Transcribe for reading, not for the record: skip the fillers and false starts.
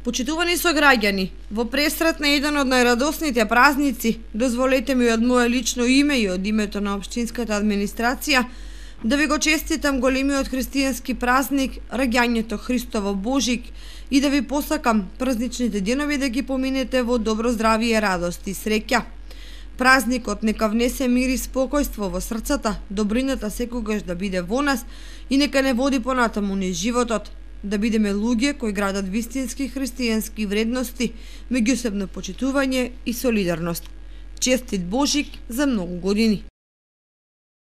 Почитувани сограѓани, во пресрет на еден од најрадосните празници, дозволете ми од мое лично име и од името на општинската администрација да ви го честитам големиот христијански празник, раѓањето Христово Божик, и да ви посакам празничните денови да ги поминете во добро здравие, радост и среќа. Празникот нека внесе мир и спокојство во срцата, добрината секогаш да биде во нас и нека не води понатаму низ животот, да бидеме луѓе кои градат вистински христијански вредности, меѓусебно почитување и солидарност. Честит Божик за многу години!